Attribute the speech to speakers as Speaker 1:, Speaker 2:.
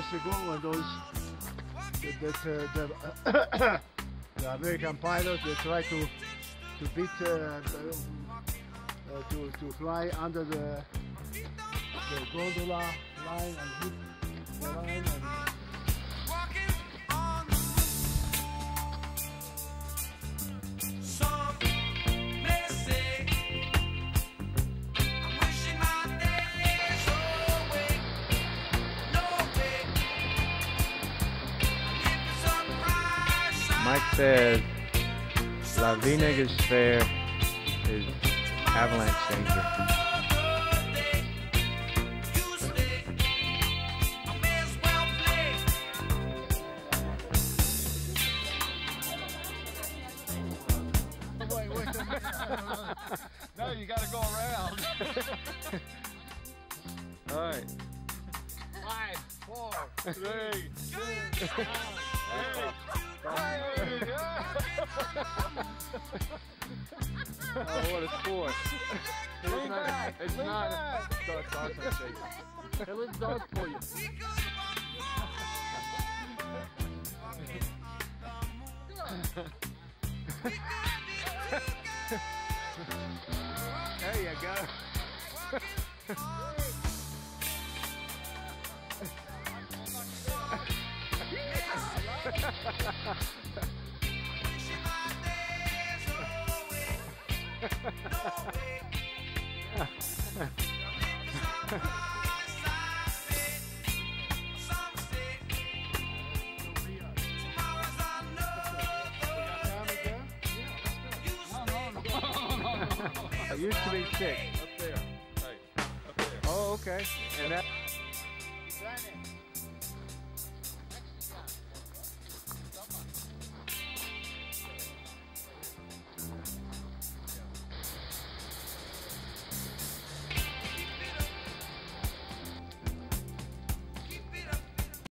Speaker 1: ago when the American pilots they try to beat to fly under the gondola line and hit the line.
Speaker 2: Mike says La Vinegar's Fair is avalanche danger.
Speaker 1: Wait a minute. No, you gotta go around.
Speaker 2: All right.
Speaker 1: 5, 4, 3, 2, 1.
Speaker 2: Oh, what a sport. It's not. It's awesome shape.
Speaker 1: It was dark for you.
Speaker 2: There you go. It used to be 6.
Speaker 3: Up there. Hey, up there.
Speaker 2: Oh, okay. And that.